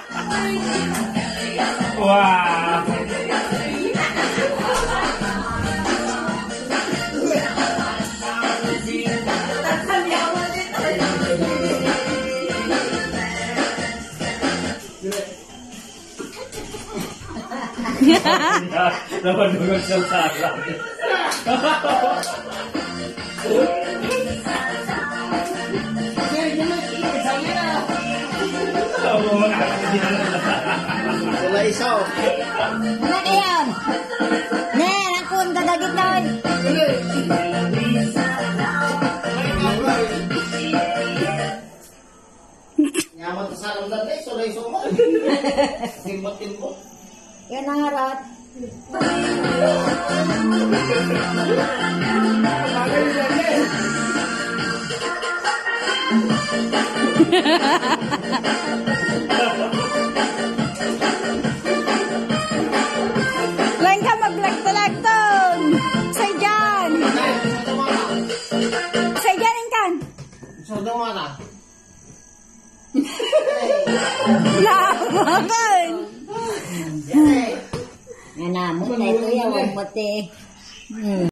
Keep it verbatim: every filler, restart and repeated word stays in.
Wah. Dapat dulu salah. Wala isaw. Ano kayan? Ne, nakun dadagit nun. Nyaman sa salam dati, sulay sumo. Timbot-timbot. Yan ang harap. Lain ka mag-lagto-lagton. Say dyan. Say dyan, Inkan. Sodong mata. Laman. Nga na, mo na ito yung pati.